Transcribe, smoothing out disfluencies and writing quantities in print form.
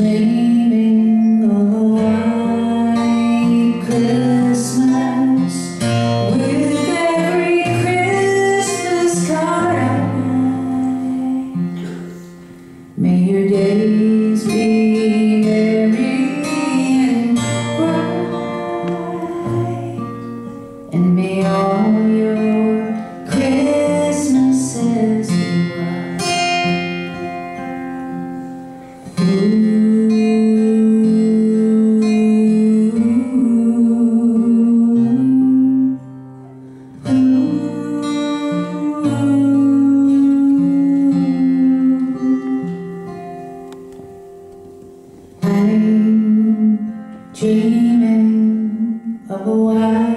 dreaming of a white Christmas with every Christmas card I write. May your days be merry and bright, and may all your Christmases be white. I'm dreaming of a white